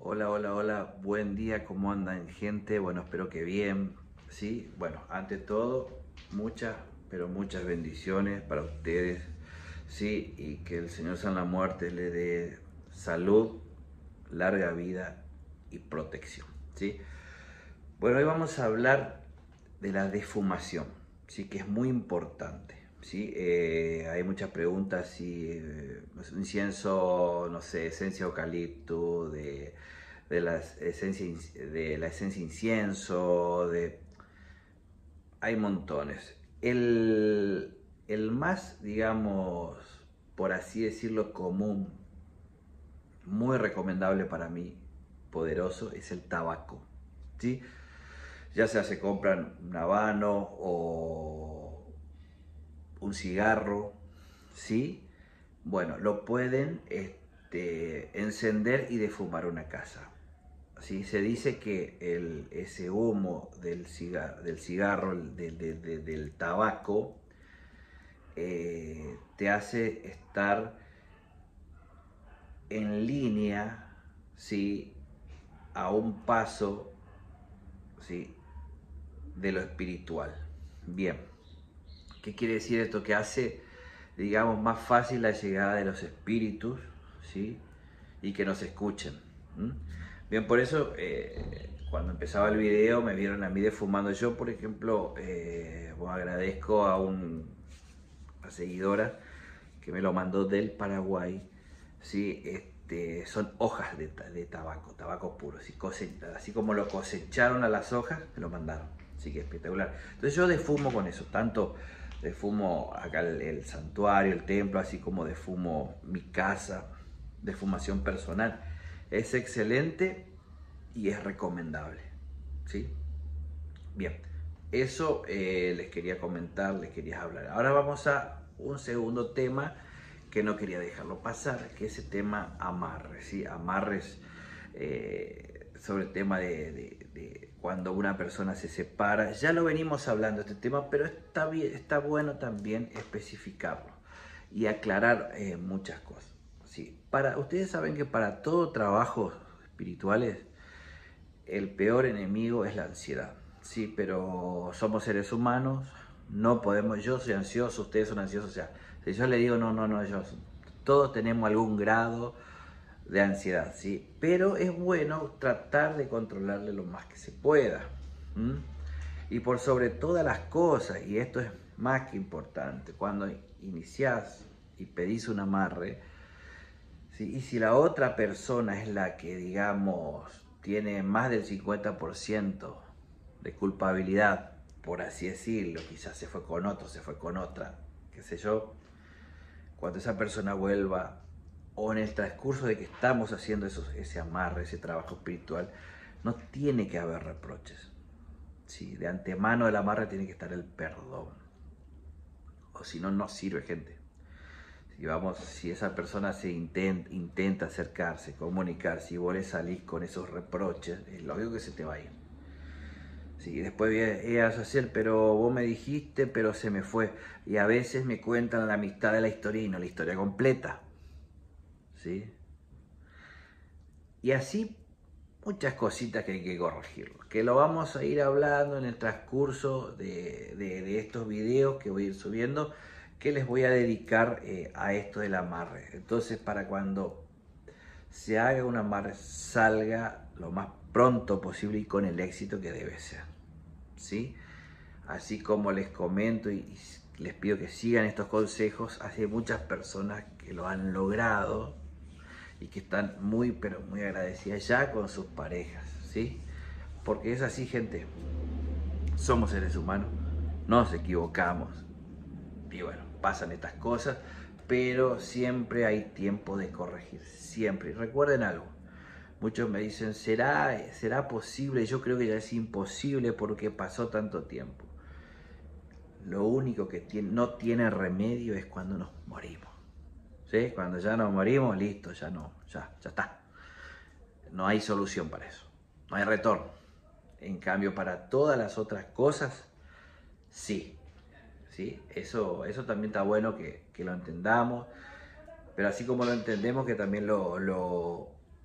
Hola, hola, hola, buen día, ¿cómo andan gente? Bueno, espero que bien, ¿sí? Bueno, ante todo, muchas, pero muchas bendiciones para ustedes, ¿sí? Y que el Señor San la Muerte le dé salud, larga vida y protección, ¿sí? Bueno, hoy vamos a hablar de la defumación, ¿sí? Que es muy importante, ¿sí? Hay muchas preguntas si incienso, no sé, esencia eucalipto, de la esencia incienso, hay montones. El más, digamos, por así decirlo, común, muy recomendable para mí, poderoso, es el tabaco, ¿sí? Ya sea se compran un habano o un cigarro, ¿sí? Bueno, lo pueden encender y defumar una casa. ¿Sí? Se dice que ese humo del cigarro, del tabaco, te hace estar en línea, ¿sí? A un paso, ¿sí? De lo espiritual. Bien, ¿qué quiere decir esto? Que hace, digamos, más fácil la llegada de los espíritus, ¿sí? Y que nos escuchen. ¿M? Bien, por eso, cuando empezaba el video, me vieron a mí defumando. Yo, por ejemplo, bueno, agradezco a una seguidora que me lo mandó del Paraguay, ¿sí? Son hojas de tabaco, tabaco puro, ¿sí? Así como lo cosecharon a las hojas, me lo mandaron, así que espectacular. Entonces yo defumo con eso, tanto defumo acá el santuario, el templo, así como defumo mi casa, defumación personal. Es excelente y es recomendable, ¿sí? Bien, eso les quería comentar, les quería hablar. Ahora vamos a un segundo tema que no quería dejarlo pasar, que es el tema amarres, ¿sí? Amarres sobre el tema de cuando una persona se separa. Ya lo venimos hablando este tema, pero está, bien, está bueno también especificarlo y aclarar muchas cosas. ¿Sí? Ustedes saben que para todo trabajo espirituales el peor enemigo es la ansiedad, sí, pero somos seres humanos, no podemos, yo soy ansioso, ustedes son ansiosos, o sea, si yo le digo no, no, no, todos tenemos algún grado de ansiedad, sí, pero es bueno tratar de controlarle lo más que se pueda, ¿m? Y por sobre todas las cosas, y esto es más que importante, cuando iniciás y pedís un amarre, ¿sí? Y si la otra persona es la que, digamos, tiene más del 50% de culpabilidad, por así decirlo, quizás se fue con otro, se fue con otra, qué sé yo, cuando esa persona vuelva o en el transcurso de que estamos haciendo ese amarre, ese trabajo espiritual, no tiene que haber reproches. Sí, de antemano el amarre tiene que estar el perdón, o si no, no sirve, gente. Si esa persona intenta acercarse, comunicarse y vos le salís con esos reproches, es lógico que se te va a ir. Sí, después vas a hacer, pero vos me dijiste, pero se me fue. Y a veces me cuentan la mitad de la historia y no la historia completa. ¿Sí? Y así muchas cositas que hay que corregir, que lo vamos a ir hablando en el transcurso de estos videos que voy a ir subiendo, que les voy a dedicar a esto del amarre. Entonces, para cuando se haga un amarre, salga lo más pronto posible y con el éxito que debe ser, ¿sí? Así como les comento y les pido que sigan estos consejos, hay muchas personas que lo han logrado y que están muy, pero muy agradecidas ya con sus parejas, ¿sí? Porque es así, gente. Somos seres humanos, nos equivocamos y bueno, pasan estas cosas, pero siempre hay tiempo de corregir, siempre. Y recuerden algo, muchos me dicen, ¿será posible? Yo creo que ya es imposible porque pasó tanto tiempo. Lo único que no tiene remedio es cuando nos morimos. ¿Sí? Cuando ya nos morimos, listo, ya no, ya está. No hay solución para eso, no hay retorno. En cambio, para todas las otras cosas, sí. ¿Sí? Eso también está bueno que lo entendamos, pero así como lo entendemos, que también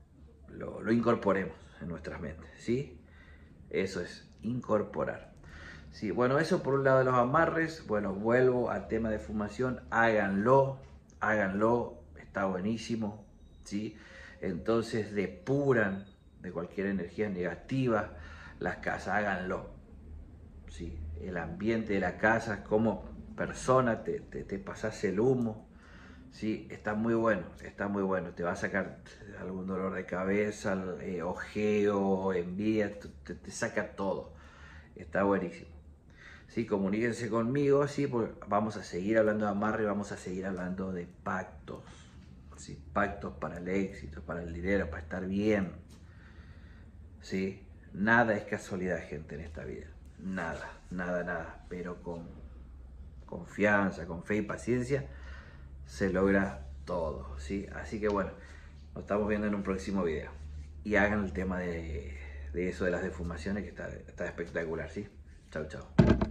lo incorporemos en nuestras mentes, ¿sí? Eso es, incorporar. Sí, bueno, eso por un lado de los amarres. Bueno, vuelvo al tema de fumación. Háganlo, háganlo, está buenísimo, ¿sí? Entonces depuran de cualquier energía negativa las casas, háganlo, ¿sí? El ambiente de la casa, como persona te pasas el humo, ¿sí? Está muy bueno, está muy bueno. Te va a sacar algún dolor de cabeza, ojeo, envidia, te saca todo. Está buenísimo. Sí, comuníquense conmigo, sí, porque vamos a seguir hablando de amarre, vamos a seguir hablando de pactos, sí, pactos para el éxito, para el dinero, para estar bien, sí. Nada es casualidad, gente, en esta vida, nada, nada, nada, pero con confianza, con fe y paciencia se logra todo, sí. Así que bueno, nos estamos viendo en un próximo video y hagan el tema de eso de las defumaciones, que está espectacular, sí. Chau, chau.